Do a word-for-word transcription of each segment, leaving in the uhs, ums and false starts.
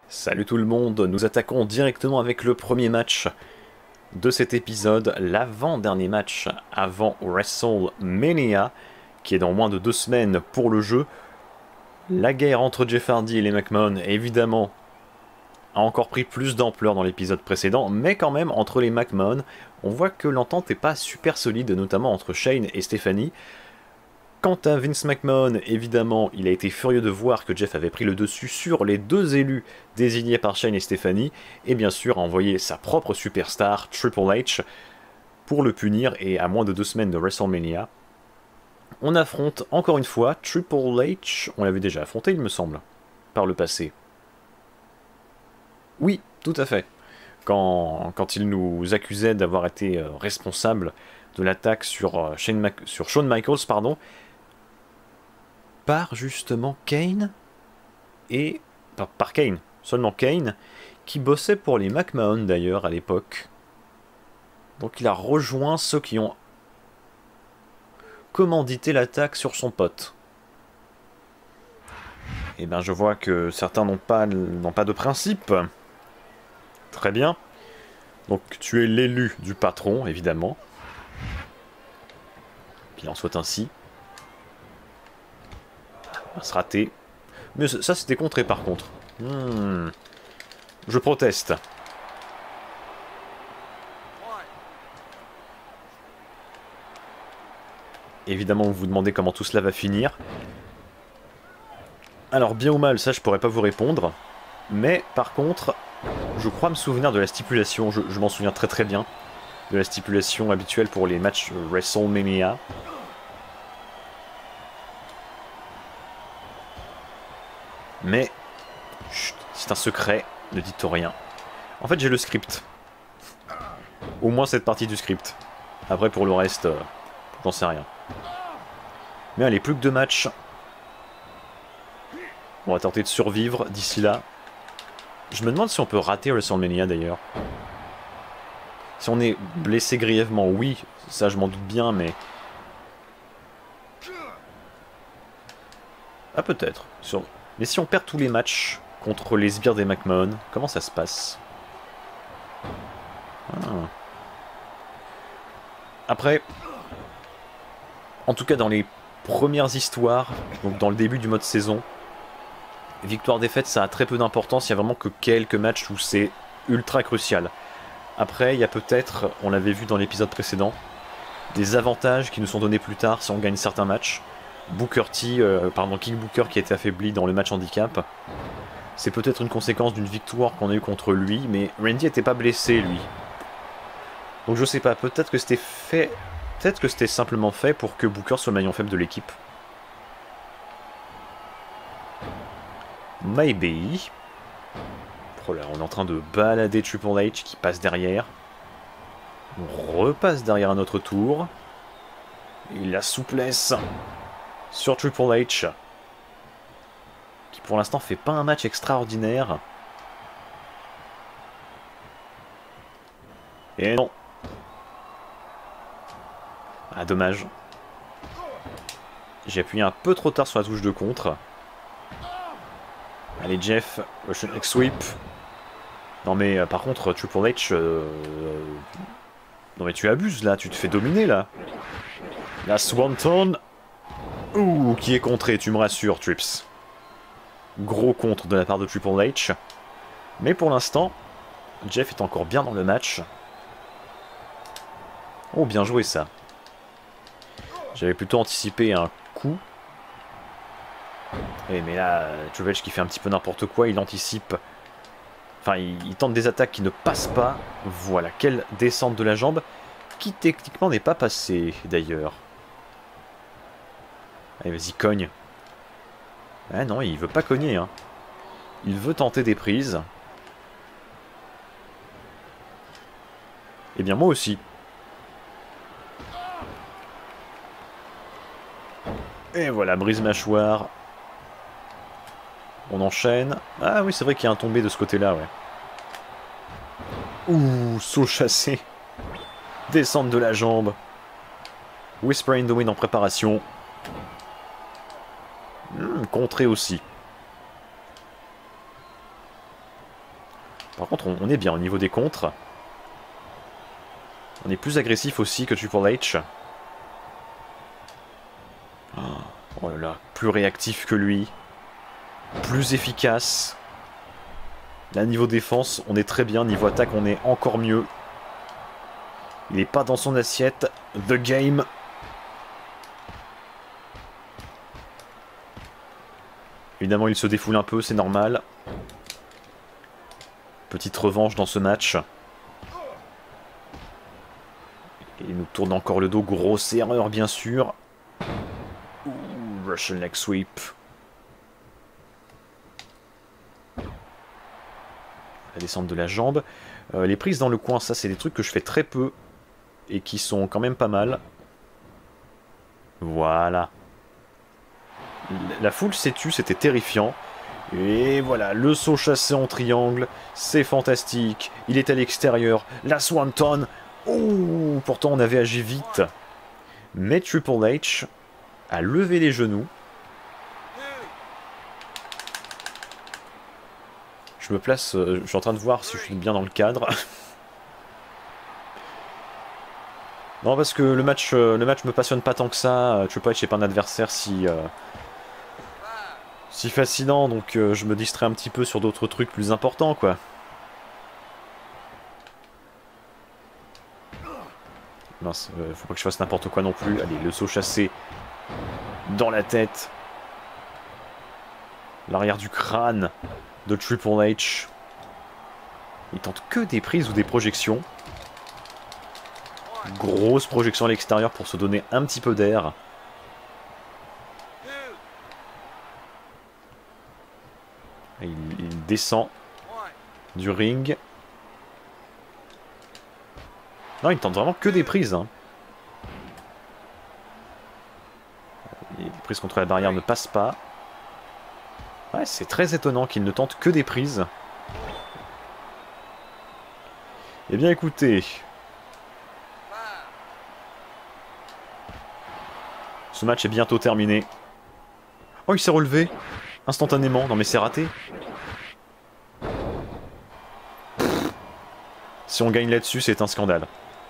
Salut tout le monde, nous attaquons directement avec le premier match de cet épisode, l'avant-dernier match avant WrestleMania, qui est dans moins de deux semaines pour le jeu. La guerre entre Jeff Hardy et les McMahon, évidemment, a encore pris plus d'ampleur dans l'épisode précédent, mais quand même, entre les McMahon, on voit que l'entente n'est pas super solide, notamment entre Shane et Stephanie. Quant à Vince McMahon, évidemment, il a été furieux de voir que Jeff avait pris le dessus sur les deux élus désignés par Shane et Stephanie, et bien sûr a envoyé sa propre superstar, Triple H, pour le punir, et à moins de deux semaines de WrestleMania, on affronte encore une fois Triple H, on l'avait déjà affronté il me semble, par le passé. Oui, tout à fait. Quand, quand il nous accusait d'avoir été euh, responsable de l'attaque sur, euh, Shane Mac sur Shawn Michaels, pardon, par justement Kane, et par, par Kane, seulement Kane, qui bossait pour les McMahon d'ailleurs à l'époque. Donc il a rejoint ceux qui ont commandité l'attaque sur son pote. Et bien je vois que certains n'ont pas, n'ont pas de principe. Très bien. Donc tu es l'élu du patron, évidemment. Qu'il en soit ainsi. On va se rater. Mais ça c'était contré par contre. Hmm. Je proteste. Évidemment vous vous demandez comment tout cela va finir. Alors bien ou mal, ça je pourrais pas vous répondre. Mais par contre, je crois me souvenir de la stipulation, je, je m'en souviens très très bien, de la stipulation habituelle pour les matchs WrestleMania. Mais, c'est un secret, ne dites rien. En fait j'ai le script. Au moins cette partie du script. Après pour le reste, euh, j'en sais rien. Mais allez, plus que deux matchs. On va tenter de survivre d'ici là. Je me demande si on peut rater WrestleMania d'ailleurs. Si on est blessé grièvement, oui, ça je m'en doute bien, mais... Ah peut-être. Sur... Mais si on perd tous les matchs contre les sbires des McMahon, comment ça se passe? ah. Après, en tout cas dans les premières histoires, donc dans le début du mode saison, victoire-défaite, ça a très peu d'importance, il n'y a vraiment que quelques matchs où c'est ultra crucial. Après, il y a peut-être, on l'avait vu dans l'épisode précédent, des avantages qui nous sont donnés plus tard si on gagne certains matchs. Booker T, euh, pardon, King Booker qui a été affaibli dans le match handicap. C'est peut-être une conséquence d'une victoire qu'on a eue contre lui, mais Randy n'était pas blessé, lui. Donc je sais pas, peut-être que c'était fait... Peut-être que c'était simplement fait pour que Booker soit le maillon faible de l'équipe. Maybe. Oh là, on est en train de balader Triple H qui passe derrière. On repasse derrière à notre tour. Et la souplesse sur Triple H. Qui pour l'instant fait pas un match extraordinaire. Et non. Ah dommage. J'ai appuyé un peu trop tard sur la touche de contre. Allez Jeff, Russian X Sweep. Non mais euh, par contre Triple H... Euh, euh, non mais tu abuses là, tu te fais dominer là. La Swanton. Ouh, qui est contré, tu me rassures Trips. Gros contre de la part de Triple H. Mais pour l'instant, Jeff est encore bien dans le match. Oh bien joué ça. J'avais plutôt anticipé un coup. Eh mais là, Triple H qui fait un petit peu n'importe quoi, il anticipe. Enfin, il, il tente des attaques qui ne passent pas. Voilà, quelle descente de la jambe, qui techniquement n'est pas passée d'ailleurs. Allez, vas-y, cogne. Ah non, il veut pas cogner, hein. Il veut tenter des prises. Eh bien, moi aussi. Et voilà, brise-mâchoire. On enchaîne. Ah oui, c'est vrai qu'il y a un tombé de ce côté-là, ouais. Ouh, saut chassé. Descente de la jambe. Whisper in the Wind en préparation. Mmh, contré aussi. Par contre, on, on est bien au niveau des contres. On est plus agressif aussi que Triple H. Oh là là, plus réactif que lui. Plus efficace. Là, niveau défense, on est très bien. Niveau attaque, on est encore mieux. Il n'est pas dans son assiette. The Game. Évidemment, il se défoule un peu, c'est normal. Petite revanche dans ce match. Et il nous tourne encore le dos. Grosse erreur, bien sûr. Ouh, Russian leg sweep. La descente de la jambe. Euh, les prises dans le coin, ça, c'est des trucs que je fais très peu. Et qui sont quand même pas mal. Voilà. La foule s'est tue, c'était terrifiant. Et voilà, le saut chassé en triangle, c'est fantastique. Il est à l'extérieur, la Swanton. Oh, pourtant on avait agi vite. Mais Triple H a levé les genoux. Je me place, euh, je suis en train de voir si je suis bien dans le cadre. Non, parce que le match, euh, le match me passionne pas tant que ça. Triple H n'est pas un adversaire si... Euh, si fascinant, donc euh, je me distrais un petit peu sur d'autres trucs plus importants, quoi. Mince, euh, faut pas que je fasse n'importe quoi non plus. Allez, le saut chassé dans la tête. L'arrière du crâne de Triple H. Il tente que des prises ou des projections. Grosse projection à l'extérieur pour se donner un petit peu d'air. Il, il descend du ring. Non, il tente vraiment que des prises. Hein. Les prises contre la barrière ne passent pas. Ouais, c'est très étonnant qu'il ne tente que des prises. Eh bien, écoutez. Ce match est bientôt terminé. Oh, il s'est relevé. Instantanément. Non, mais c'est raté. Si on gagne là-dessus, c'est un scandale.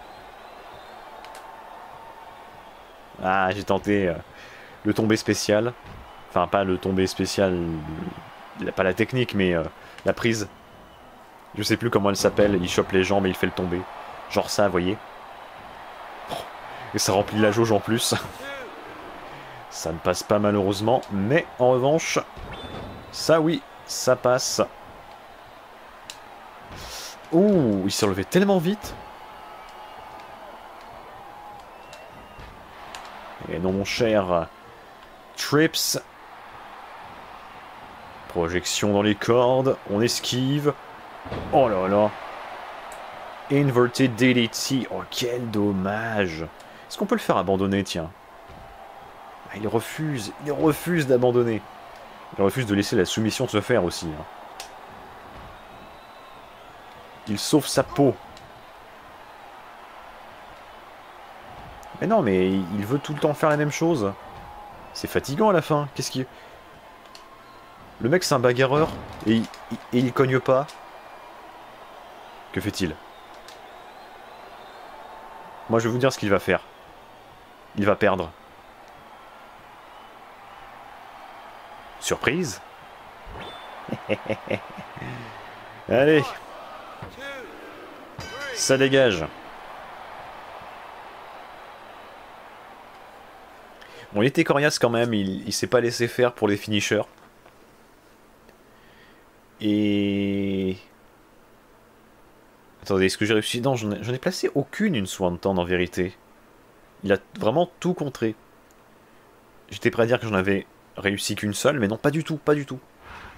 Ah, j'ai tenté euh, le tombé spécial. Enfin, pas le tombé spécial, pas la technique, mais euh, la prise. Je sais plus comment elle s'appelle. Il chope les jambes et il fait le tomber. Genre ça, vous voyez. Oh, et ça remplit la jauge en plus. Ça ne passe pas malheureusement. Mais en revanche, ça oui, ça passe. Ouh, il s'est relevé tellement vite. Et non, mon cher Trips. Projection dans les cordes. On esquive. Oh là là. Inverted D D T. Oh, quel dommage. Est-ce qu'on peut le faire abandonner, tiens? Ah, il refuse. Il refuse d'abandonner. Il refuse de laisser la soumission se faire aussi. Hein. Il sauve sa peau. Mais non, mais il veut tout le temps faire la même chose. C'est fatigant à la fin. Qu'est-ce qu'il... Le mec, c'est un bagarreur. Et il, et il cogne pas. Que fait-il? Moi, je vais vous dire ce qu'il va faire. Il va perdre. Surprise. Allez. Ça dégage. Bon, il était coriace quand même, il, il s'est pas laissé faire pour les finishers. Et... Attendez, est-ce que j'ai réussi? Non, j'en ai, j'en ai placé aucune une Swanton en vérité. Il a vraiment tout contré. J'étais prêt à dire que j'en avais réussi qu'une seule, mais non, pas du tout, pas du tout.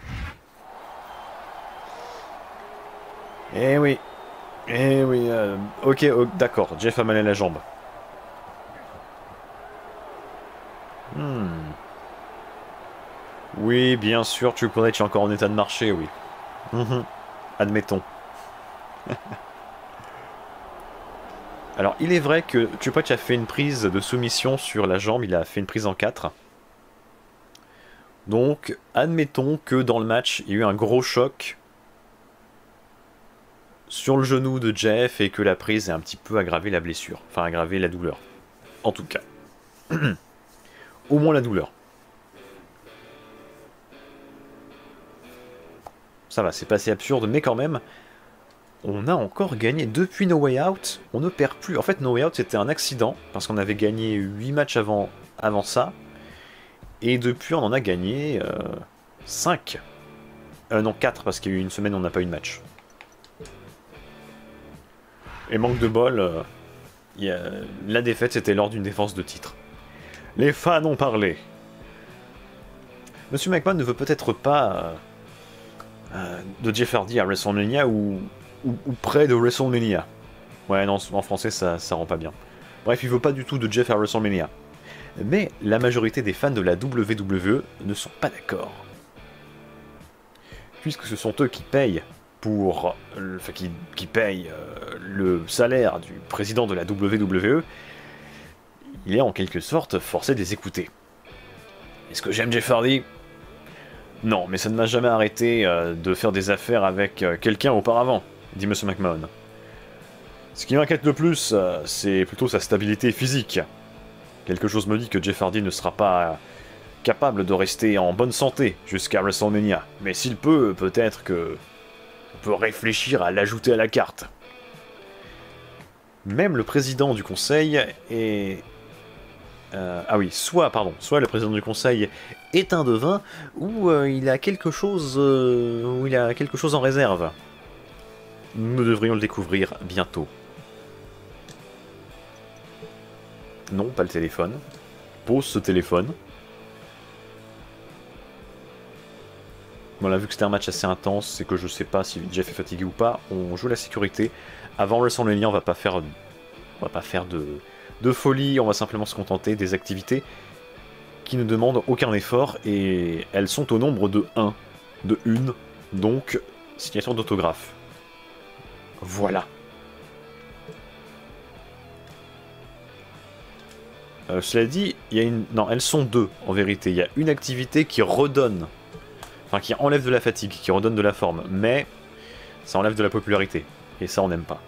Eh oui. Eh oui, euh, ok, oh, d'accord, Jeff a mal à la jambe. Hmm. Oui, bien sûr, Triple H est encore en état de marcher, oui. Mmh. Admettons. Alors, il est vrai que Triple H a fait une prise de soumission sur la jambe, il a fait une prise en quatre. Donc, admettons que dans le match, il y a eu un gros choc. sur le genou de Jeff et que la prise a un petit peu aggravé la blessure. Enfin, aggravé la douleur. En tout cas. Au moins la douleur. Ça va, c'est pas si absurde, mais quand même, on a encore gagné. Depuis No Way Out, on ne perd plus. En fait, No Way Out, c'était un accident, parce qu'on avait gagné huit matchs avant, avant ça. Et depuis, on en a gagné euh, cinq. Euh, non, quatre, parce qu'il y a eu une semaine où on n'a pas eu de match. Et manque de bol, euh, y a... la défaite, c'était lors d'une défense de titre. Les fans ont parlé. Monsieur McMahon ne veut peut-être pas... Euh, Euh, de Jeff Hardy à WrestleMania ou, ou, ou près de WrestleMania. Ouais, non, en français, ça, ça rend pas bien. Bref, il veut pas du tout de Jeff à WrestleMania. Mais la majorité des fans de la W W E ne sont pas d'accord. Puisque ce sont eux qui payent pour... Enfin, qui, qui payent euh, le salaire du président de la W W E, il est en quelque sorte forcé de les écouter. Est-ce que j'aime Jeff Hardy ? Non, mais ça ne m'a jamais arrêté euh, de faire des affaires avec euh, quelqu'un auparavant, dit Monsieur McMahon. Ce qui m'inquiète le plus, euh, c'est plutôt sa stabilité physique. Quelque chose me dit que Jeff Hardy ne sera pas euh, capable de rester en bonne santé jusqu'à WrestleMania. Mais s'il peut, peut-être que... on peut réfléchir à l'ajouter à la carte. Même le président du conseil est... Euh, ah oui, soit, pardon, soit le président du conseil est un devin, ou euh, il a quelque chose, euh, ou il a quelque chose en réserve. Nous devrions le découvrir bientôt. Non, pas le téléphone. Pose ce téléphone. Voilà, vu que c'était un match assez intense, c'est que je sais pas si Jeff est fatigué ou pas, on joue la sécurité. Avant WrestleMania, on va pas faire, on va pas faire de... de folie, on va simplement se contenter des activités qui ne demandent aucun effort, et elles sont au nombre de un, de une, donc signature d'autographe. Voilà. Euh, cela dit, il y a une... Non, elles sont deux, en vérité. Il y a une activité qui redonne, enfin qui enlève de la fatigue, qui redonne de la forme, mais ça enlève de la popularité, et ça on n'aime pas.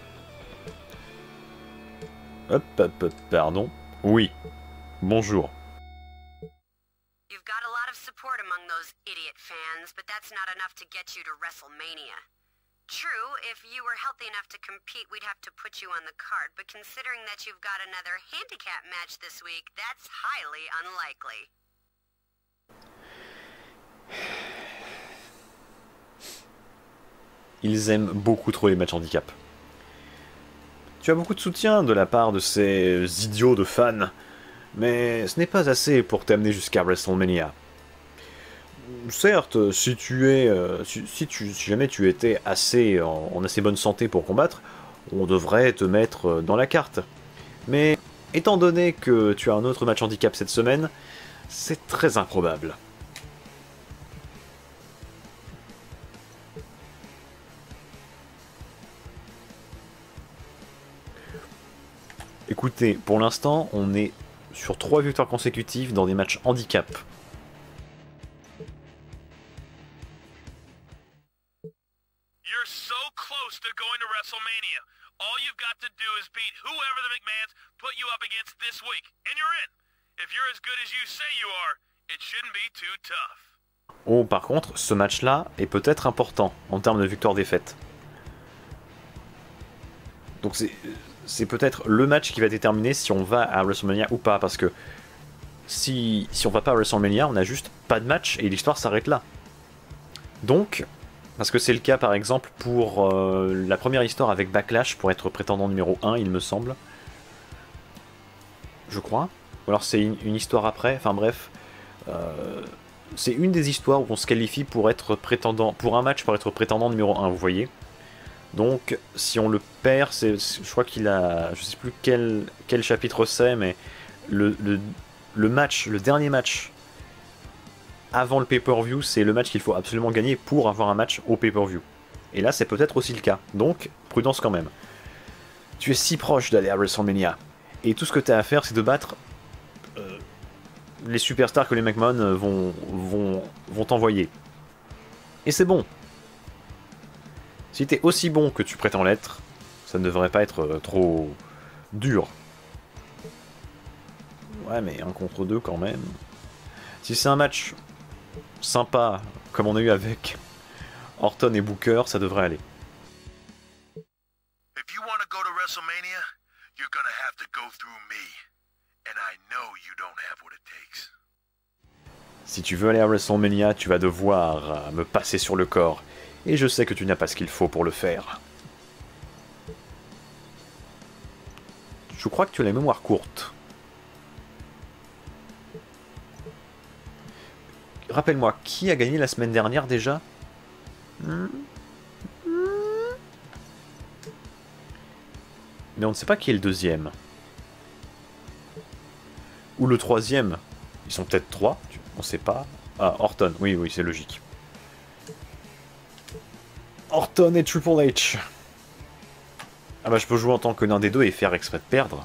Hop, hop, hop, pardon. Oui. Bonjour. You've got a lot of support among those idiot fans, but that's not enough to get you to WrestleMania. True, if you were healthy enough to compete, we'd have to put you on the card, but considering that you've got another handicap match this week, that's highly unlikely. Ils aiment beaucoup trop les matchs handicap. Tu as beaucoup de soutien de la part de ces idiots de fans, mais ce n'est pas assez pour t'amener jusqu'à WrestleMania. Certes, si tu es, euh, si, si, tu, si jamais tu étais assez en, en assez bonne santé pour combattre, on devrait te mettre dans la carte. Mais étant donné que tu as un autre match handicap cette semaine, c'est très improbable. Écoutez, pour l'instant, on est sur trois victoires consécutives dans des matchs handicap. You're so close to going to WrestleMania. All you've got to do is beat whoever the McMahons put you up against this week, and you're in. If you're as good as you say you are, it shouldn't be too tough. Oh, par contre, ce match-là est peut-être important en termes de victoire-défaite. Donc c'est... c'est peut-être le match qui va déterminer si on va à WrestleMania ou pas, parce que si, si on va pas à WrestleMania, on a juste pas de match et l'histoire s'arrête là. Donc, parce que c'est le cas par exemple pour euh, la première histoire avec Backlash pour être prétendant numéro un, il me semble. Je crois. Ou alors c'est une, une histoire après, enfin bref. Euh, c'est une des histoires où on se qualifie pour être prétendant, pour un match pour être prétendant numéro un, vous voyez. Donc, si on le perd, c'est, je crois qu'il a, je sais plus quel, quel chapitre c'est, mais le, le, le match, le dernier match avant le pay-per-view, c'est le match qu'il faut absolument gagner pour avoir un match au pay-per-view. Et là, c'est peut-être aussi le cas. Donc, prudence quand même. Tu es si proche d'aller à WrestleMania. Et tout ce que tu as à faire, c'est de battre euh, les superstars que les McMahon vont, vont, vont t'envoyer. Et c'est bon. Si t'es aussi bon que tu prétends l'être, ça ne devrait pas être euh, trop dur. Ouais, mais un contre deux quand même. Si c'est un match sympa, comme on a eu avec Orton et Booker, ça devrait aller. If you want to go to WrestleMania, you're gonna have to go through me. And I know you don't have what it takes. Si tu veux aller à WrestleMania, tu vas devoir me passer sur le corps. Et je sais que tu n'as pas ce qu'il faut pour le faire. Je crois que tu as la mémoire courte. Rappelle-moi, qui a gagné la semaine dernière déjà? hmm hmm Mais on ne sait pas qui est le deuxième. Ou le troisième. Ils sont peut-être trois, on ne sait pas. Ah, Orton, oui, oui, c'est logique. Orton et Triple H. Ah bah je peux jouer en tant que l'un des deux et faire exprès de perdre.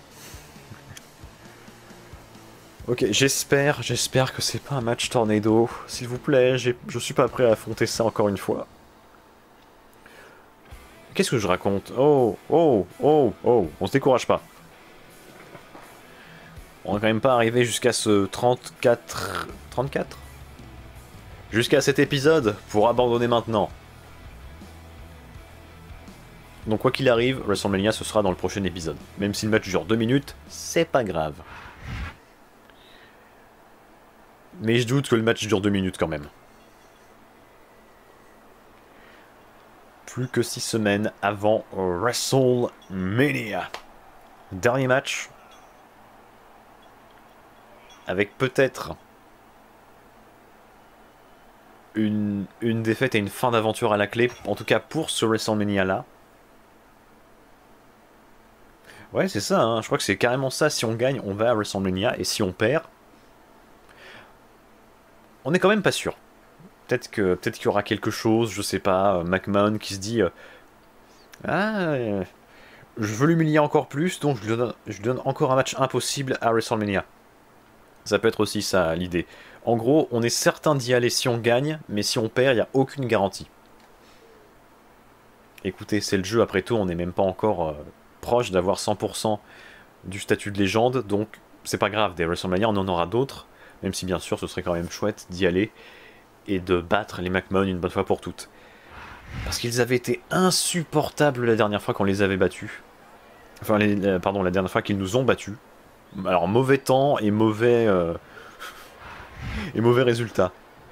Ok, j'espère, j'espère que c'est pas un match tornado. S'il vous plaît, je suis pas prêt à affronter ça encore une fois. Qu'est-ce que je raconte? Oh, oh, oh, oh, on se décourage pas. On n'est quand même pas arrivé jusqu'à ce trente-quatre... trente-quatre Jusqu'à cet épisode pour abandonner maintenant. Donc quoi qu'il arrive, WrestleMania ce sera dans le prochain épisode. Même si le match dure deux minutes, c'est pas grave. Mais je doute que le match dure deux minutes quand même. Plus que six semaines avant WrestleMania. Dernier match. Avec peut-être une, une défaite et une fin d'aventure à la clé. En tout cas pour ce WrestleMania là. Ouais, c'est ça, hein. Je crois que c'est carrément ça. Si on gagne, on va à WrestleMania. Et si on perd, on n'est quand même pas sûr. Peut-être que peut-être qu'il y aura quelque chose, je sais pas, McMahon qui se dit euh, ah, euh, je veux l'humilier encore plus, donc je lui, donne, je lui donne encore un match impossible à WrestleMania. Ça peut être aussi ça, l'idée. En gros, on est certain d'y aller si on gagne, mais si on perd, il n'y a aucune garantie. Écoutez, c'est le jeu, après tout, on n'est même pas encore... Euh, proche d'avoir cent pour cent du statut de légende, donc c'est pas grave, des WrestleMania on en aura d'autres, même si bien sûr ce serait quand même chouette d'y aller et de battre les McMahon une bonne fois pour toutes. Parce qu'ils avaient été insupportables la dernière fois qu'on les avait battus. Enfin, les, euh, pardon, la dernière fois qu'ils nous ont battus. Alors mauvais temps et mauvais... Euh, et mauvais résultats.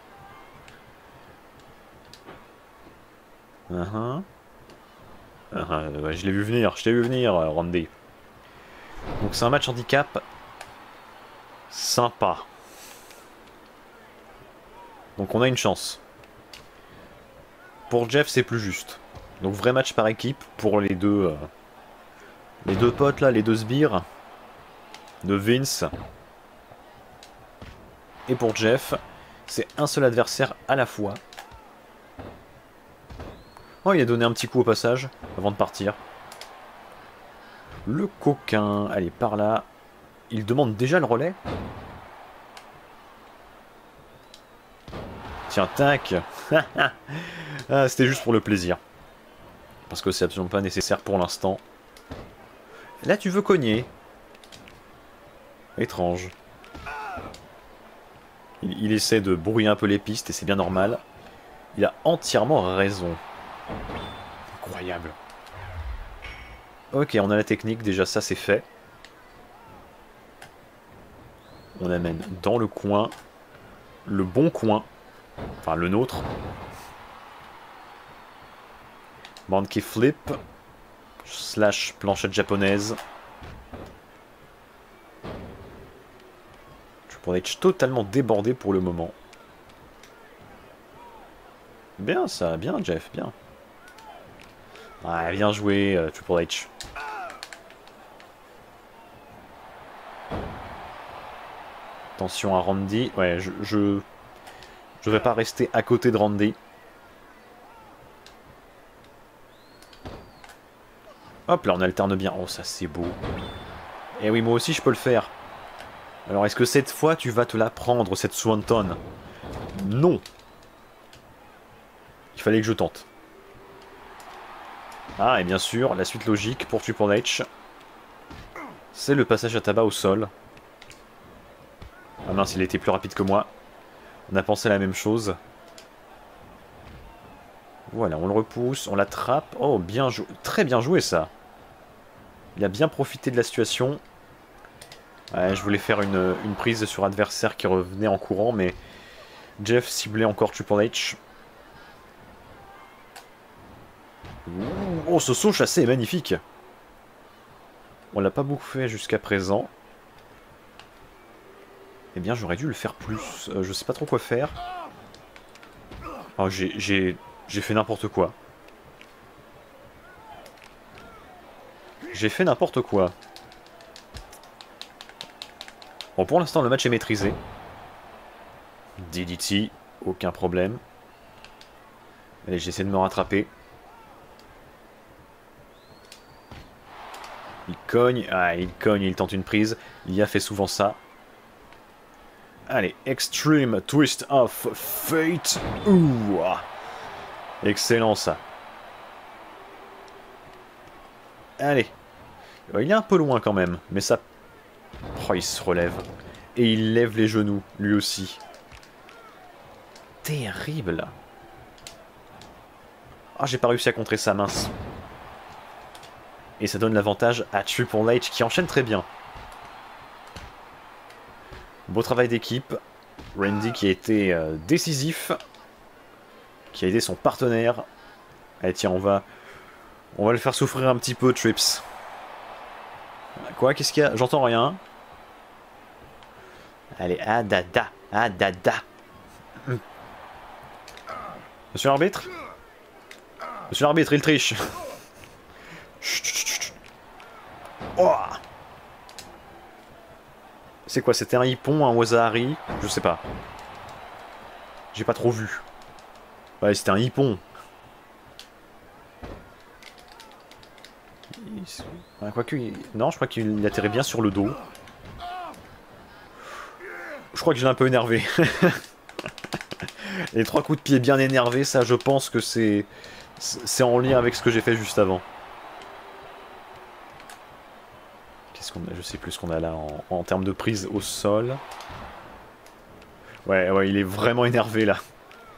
Uh-huh. Uh, ouais, je l'ai vu venir, je t'ai vu venir, Randy. Donc c'est un match handicap sympa. Donc on a une chance. Pour Jeff, c'est plus juste. Donc vrai match par équipe pour les deux, euh, les deux potes là, les deux sbires de Vince. Et pour Jeff, c'est un seul adversaire à la fois. Oh, il a donné un petit coup au passage, avant de partir. Le coquin, allez, par là. Il demande déjà le relais. Tiens, tac. Ah, c'était juste pour le plaisir. Parce que c'est absolument pas nécessaire pour l'instant. Là, tu veux cogner. Étrange. Il, il essaie de brouiller un peu les pistes, et c'est bien normal. Il a entièrement raison. Incroyable. Ok, on a la technique, déjà ça c'est fait. On amène dans le coin, le bon coin, enfin le nôtre. Monkey flip, slash planchette japonaise. Triple H totalement débordé pour le moment. Bien ça, bien Jeff, bien. Ouais, bien joué, euh, Triple H. Attention à Randy. Ouais, je, je... Je vais pas rester à côté de Randy. Hop, là on alterne bien. Oh, ça c'est beau. Et oui, moi aussi je peux le faire. Alors, est-ce que cette fois tu vas te la prendre, cette Swanton? Non. Il fallait que je tente. Ah, et bien sûr, la suite logique pour Triple H, c'est le passage à tabac au sol. Ah mince, il était plus rapide que moi. On a pensé la même chose. Voilà, on le repousse, on l'attrape. Oh, bien joué. Très bien joué, ça. Il a bien profité de la situation. Ouais, je voulais faire une, une prise sur adversaire qui revenait en courant, mais Jeff ciblait encore Triple H. Oh, ce saut chassé est magnifique. On l'a pas beaucoup fait jusqu'à présent. Eh bien, j'aurais dû le faire plus. Euh, je sais pas trop quoi faire. Oh, j'ai fait n'importe quoi. J'ai fait n'importe quoi. Bon, pour l'instant, le match est maîtrisé. D D T, aucun problème. Allez, j'essaie de me rattraper. Il cogne. Ah, il cogne, il tente une prise. Il y a fait souvent ça. Allez, Extreme Twist of Fate. Ouh, excellent ça. Allez. Il est un peu loin quand même, mais ça... Oh, il se relève. Et il lève les genoux, lui aussi. Terrible. Ah, oh, j'ai pas réussi à contrer ça, mince. Et ça donne l'avantage à Triple H qui enchaîne très bien. Beau travail d'équipe. Randy qui a été euh, décisif. Qui a aidé son partenaire. Allez tiens, on va... On va le faire souffrir un petit peu, Trips. Quoi? Qu'est-ce qu'il y a? J'entends rien. Allez, ah dada, ah dada. Monsieur l'arbitre? Monsieur l'arbitre, il triche. Chut, chut, chut. Oh, c'est quoi? C'était un hippon, un wasahari? Je sais pas. J'ai pas trop vu. Ouais, c'était un hippon. Ah, quoique, il... non, je crois qu'il atterrit bien sur le dos. Je crois que je l'ai un peu énervé. Les trois coups de pied bien énervés, ça, je pense que c'est c'est en lien avec ce que j'ai fait juste avant. Qu'est-ce qu'on a? Je sais plus ce qu'on a là en, en termes de prise au sol. Ouais, ouais, il est vraiment énervé là.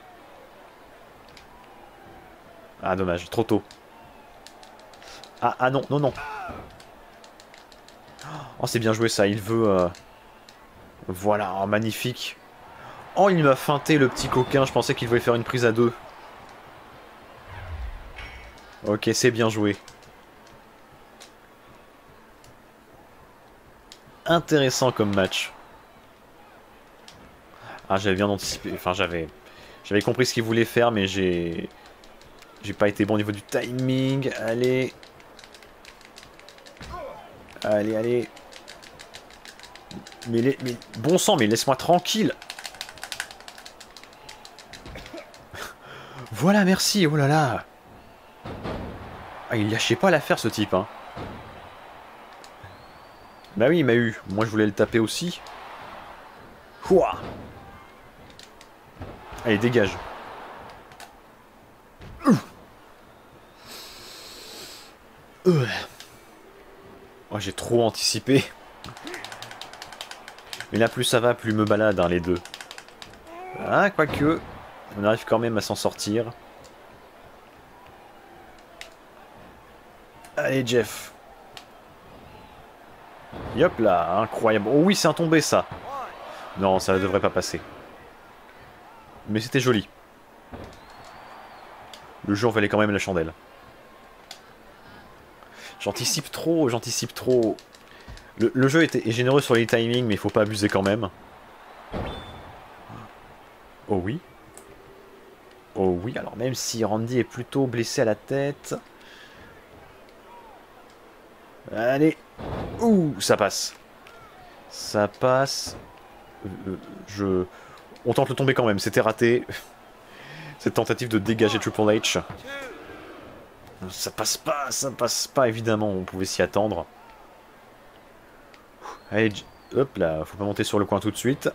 Ah, dommage, trop tôt. Ah, ah non, non, non. Oh, c'est bien joué ça, il veut... Euh... Voilà, oh, magnifique. Oh, il m'a feinté le petit coquin, je pensais qu'il voulait faire une prise à deux. Ok, c'est bien joué. Intéressant comme match. Ah, j'avais bien anticipé, enfin j'avais... J'avais compris ce qu'il voulait faire, mais j'ai... J'ai pas été bon au niveau du timing, allez... Allez, allez. Mais, les, mais bon sang, mais laisse-moi tranquille. Voilà, merci. Oh là là. Ah, il lâchait pas l'affaire, ce type. Hein. Bah oui, il m'a eu. Moi, je voulais le taper aussi. Ouah. Allez, dégage. Euh. Oh, j'ai trop anticipé. Mais là, plus ça va, plus me balade, hein, les deux. Ah, quoique, on arrive quand même à s'en sortir. Allez, Jeff. Yop là, incroyable. Oh oui, c'est un tombé, ça. Non, ça ne devrait pas passer. Mais c'était joli. Le jeu en valait quand même la chandelle. J'anticipe trop, j'anticipe trop. Le, le jeu est, est généreux sur les timings, mais il faut pas abuser quand même. Oh oui. Oh oui, alors même si Randy est plutôt blessé à la tête. Allez. Ouh, ça passe. Ça passe. Euh, je... On tente le tomber quand même, c'était raté. Cette tentative de dégager Triple H. Ça passe pas, ça passe pas, évidemment, on pouvait s'y attendre. Allez, hop là, faut pas monter sur le coin tout de suite.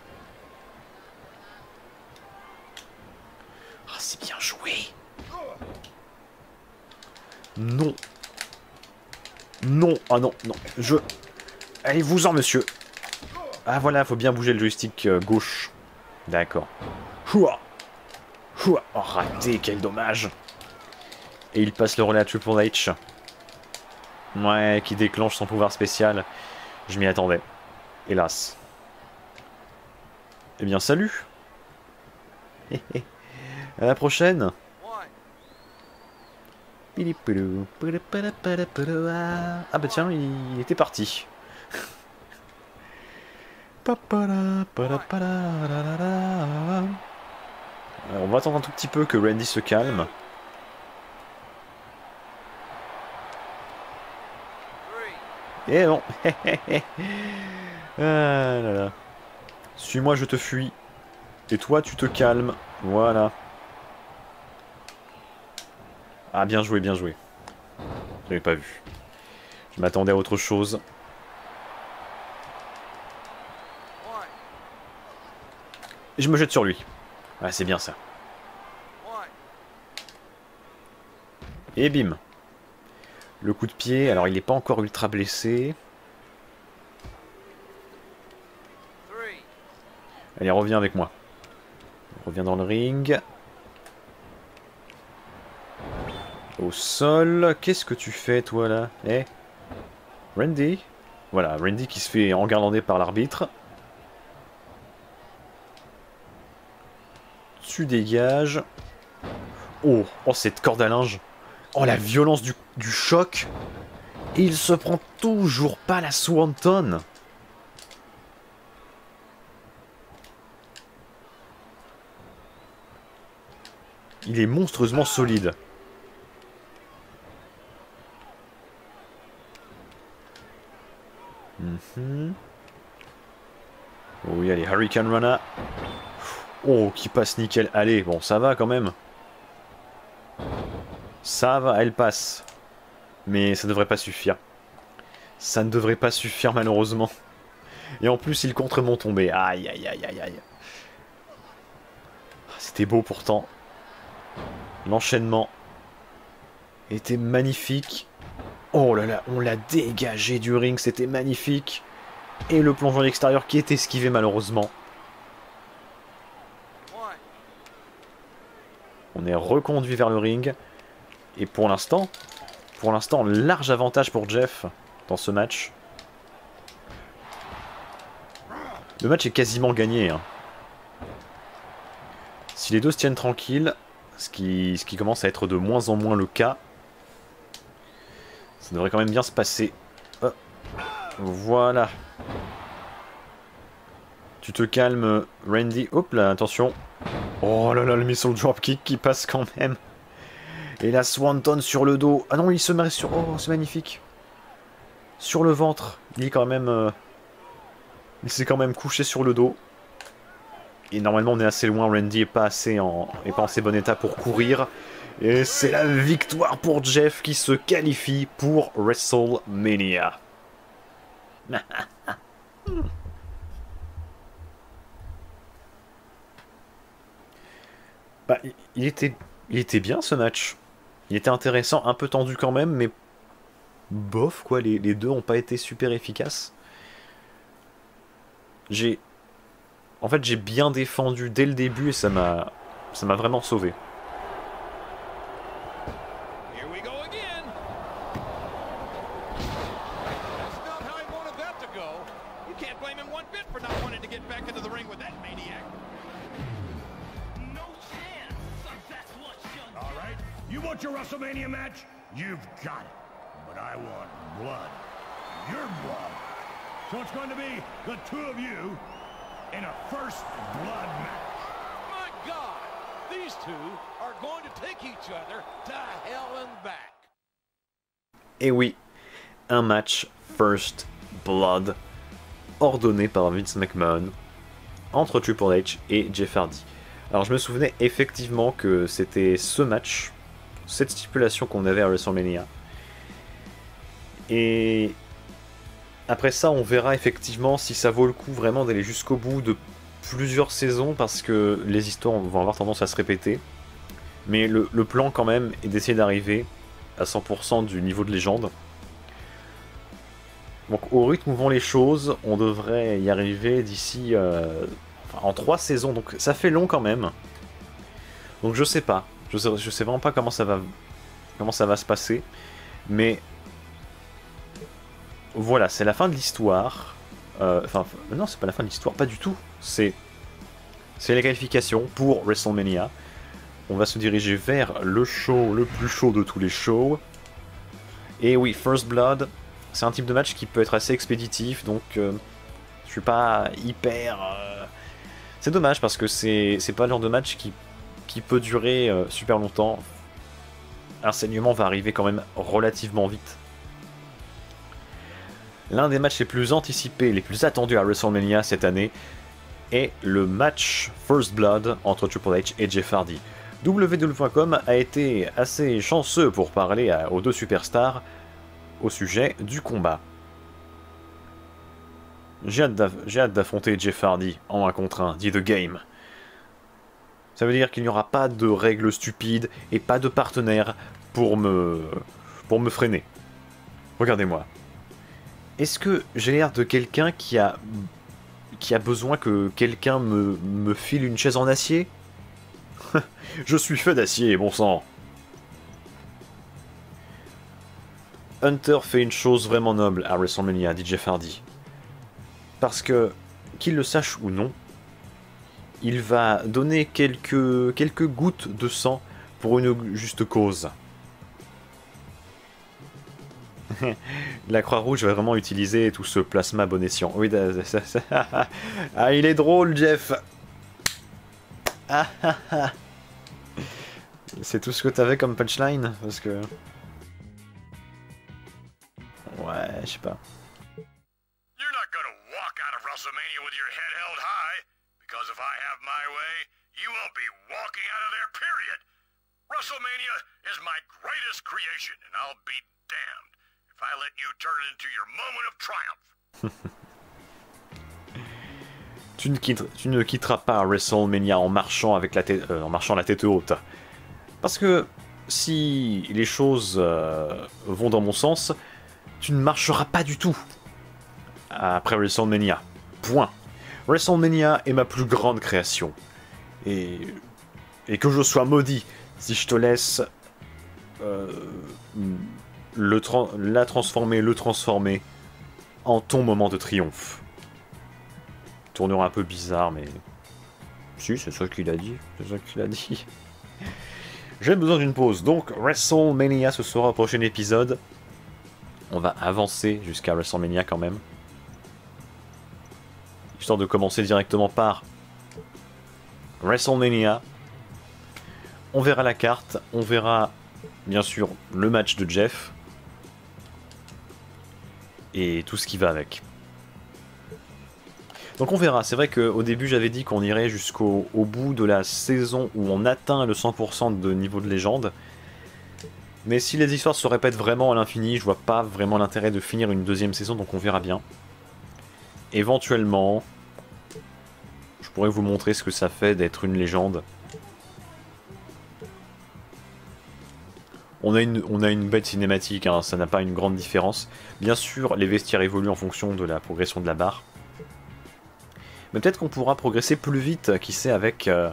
Ah, c'est bien joué. Non. Non. Ah non, non. Je... Allez-vous-en, monsieur. Ah voilà, faut bien bouger le joystick euh, gauche. D'accord. Houah. Houah. Oh, raté, quel dommage. Et il passe le relais à Triple H. Ouais, qui déclenche son pouvoir spécial. Je m'y attendais. Hélas. Eh bien, salut. À la prochaine. Ah bah tiens, il était parti. Alors, on va attendre un tout petit peu que Randy se calme. Eh non. Ah là là. Suis-moi, je te fuis. Et toi, tu te calmes. Voilà. Ah, bien joué, bien joué. Je l'avais pas vu. Je m'attendais à autre chose. Et je me jette sur lui. Ah, c'est bien ça. Et bim. Le coup de pied. Alors, il n'est pas encore ultra blessé. Allez, reviens avec moi. Reviens dans le ring. Au sol. Qu'est-ce que tu fais, toi, là? Eh, Randy. Voilà, Randy qui se fait enguirlander par l'arbitre. Tu dégages. Oh, oh, cette corde à linge. Oh, la violence du, du choc. Et il se prend toujours pas la Swanton. Il est monstrueusement solide. Mm-hmm. Oui, allez, Hurricane Rana. Oh, qui passe nickel. Allez, bon, ça va quand même. Ça va, elle passe. Mais ça ne devrait pas suffire. Ça ne devrait pas suffire, malheureusement. Et en plus, il contre mon tombé. Aïe, aïe, aïe, aïe, aïe. C'était beau pourtant. L'enchaînement était magnifique. Oh là là, on l'a dégagé du ring, c'était magnifique. Et le plongeon à l'extérieur qui est esquivé malheureusement. On est reconduit vers le ring. Et pour l'instant, pour l'instant, large avantage pour Jeff dans ce match. Le match est quasiment gagné. Hein. Si les deux se tiennent tranquilles, ce qui, ce qui commence à être de moins en moins le cas, ça devrait quand même bien se passer. Oh. Voilà. Tu te calmes, Randy. Hop là, attention. Oh là là, le missile dropkick qui passe quand même. Et la Swanton sur le dos. Ah non, il se met sur... Oh, c'est magnifique. Sur le ventre. Il est quand même... Euh... Il s'est quand même couché sur le dos. Et normalement, on est assez loin. Randy n'est pas, assez en... est pas en assez bon état pour courir. Et c'est la victoire pour Jeff qui se qualifie pour WrestleMania. Bah, il était, il était bien ce match. Il était intéressant, un peu tendu quand même, mais bof quoi, les, les deux n'ont pas été super efficaces. J'ai... En fait, j'ai bien défendu dès le début et ça m'a ça m'a vraiment sauvé. Your WrestleMania match? You've got it. But I want blood. Your blood. So it's going to be the two of you in a first blood match. My God! These two are going to take each other to hell and back. Et oui, un match First Blood ordonné par Vince McMahon entre Triple H et Jeff Hardy. Alors je me souvenais effectivement que c'était ce match, cette stipulation qu'on avait à WrestleMania. Et après ça, on verra effectivement si ça vaut le coup vraiment d'aller jusqu'au bout de plusieurs saisons, parce que les histoires vont avoir tendance à se répéter. Mais le, le plan quand même est d'essayer d'arriver à cent pour cent du niveau de légende. Donc au rythme où vont les choses, on devrait y arriver d'ici euh, enfin, en trois saisons, donc ça fait long quand même. Donc je sais pas, je sais, je sais vraiment pas comment ça va, comment ça va se passer, mais voilà, c'est la fin de l'histoire. Euh, enfin, non, c'est pas la fin de l'histoire, pas du tout. C'est, c'est les qualifications pour WrestleMania. On va se diriger vers le show le plus chaud de tous les shows. Et oui, First Blood. C'est un type de match qui peut être assez expéditif, donc euh, je suis pas hyper... Euh... C'est dommage parce que c'est pas le genre de match qui, qui peut durer euh, super longtemps. Un saignement va arriver quand même relativement vite. L'un des matchs les plus anticipés, les plus attendus à WrestleMania cette année est le match First Blood entre Triple H et Jeff Hardy. W W E point com a été assez chanceux pour parler à, aux deux superstars au sujet du combat. J'ai hâte d'affronter Jeff Hardy en un contre un, dit The Game. Ça veut dire qu'il n'y aura pas de règles stupides et pas de partenaire pour me, pour me freiner. Regardez-moi. Est-ce que j'ai l'air de quelqu'un qui a, qui a besoin que quelqu'un me, me file une chaise en acier? Je suis fait d'acier, bon sang. Hunter fait une chose vraiment noble à WrestleMania, dit Jeff Hardy. Parce que, qu'il le sache ou non, il va donner quelques, quelques gouttes de sang pour une juste cause. La Croix-Rouge va vraiment utiliser tout ce plasma bon escient. Oui, ça, ça, ça. Ah, il est drôle, Jeff. C'est tout ce que t'avais comme punchline? Parce que... Ouais, je sais pas. You're not gonna walk out of WrestleMania with your head held high, because if I have my way, you won't be walking out of there, period. WrestleMania is my greatest creation, and I'll be damned if I let you turn it into your moment of triumph. tu, ne quittes, tu ne quitteras pas WrestleMania en marchant avec la tête, euh, en marchant la tête haute. Parce que si les choses euh, vont dans mon sens, tu ne marcheras pas du tout après WrestleMania. Point. WrestleMania est ma plus grande création. Et, et que je sois maudit si je te laisse euh, le tra la transformer, le transformer en ton moment de triomphe. Tournera un peu bizarre, mais... Si, c'est ça qu'il a dit. C'est ça qu'il a dit. J'ai besoin d'une pause. Donc, WrestleMania, ce sera au prochain épisode. On va avancer jusqu'à WrestleMania quand même. Histoire de commencer directement par WrestleMania. On verra la carte. On verra, bien sûr, le match de Jeff. Et tout ce qui va avec. Donc on verra. C'est vrai qu'au début, j'avais dit qu'on irait jusqu'au au bout de la saison où on atteint le cent pour cent de niveau de légende. Mais si les histoires se répètent vraiment à l'infini, je vois pas vraiment l'intérêt de finir une deuxième saison, donc on verra bien. Éventuellement, je pourrais vous montrer ce que ça fait d'être une légende. On a une, on a une bête cinématique, hein, ça n'a pas une grande différence. Bien sûr, les vestiaires évoluent en fonction de la progression de la barre. Mais peut-être qu'on pourra progresser plus vite, qui sait, avec... Euh,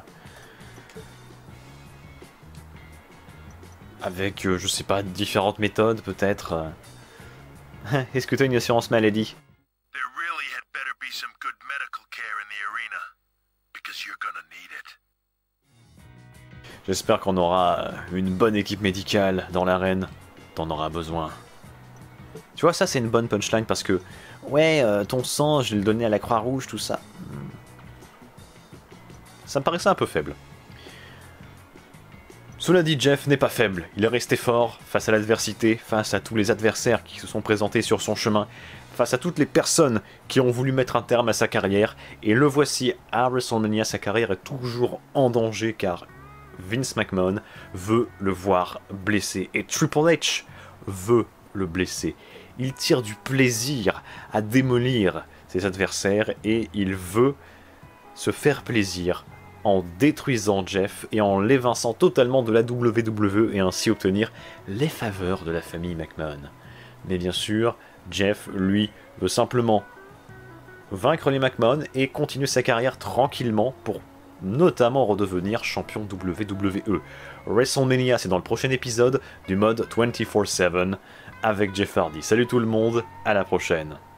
avec, euh, je sais pas, différentes méthodes, peut-être. Est-ce que tu as une assurance maladie? There really had better be some good medical care in the arena, because you're gonna need it. J'espère qu'on aura une bonne équipe médicale dans l'arène. T'en auras besoin. Tu vois, ça c'est une bonne punchline parce que... Ouais, euh, ton sang, je l'ai donné à la Croix-Rouge, tout ça. Ça me paraissait un peu faible. Cela dit, Jeff n'est pas faible. Il est resté fort face à l'adversité, face à tous les adversaires qui se sont présentés sur son chemin, face à toutes les personnes qui ont voulu mettre un terme à sa carrière. Et le voici à WrestleMania, sa carrière est toujours en danger car Vince McMahon veut le voir blessé. Et Triple H veut le blesser. Il tire du plaisir à démolir ses adversaires et il veut se faire plaisir en détruisant Jeff et en l'évinçant totalement de la W W E et ainsi obtenir les faveurs de la famille McMahon. Mais bien sûr, Jeff, lui, veut simplement vaincre les McMahon et continuer sa carrière tranquillement pour notamment redevenir champion W W E. WrestleMania, c'est dans le prochain épisode du mode vingt-quatre sept avec Jeff Hardy. Salut tout le monde, à la prochaine.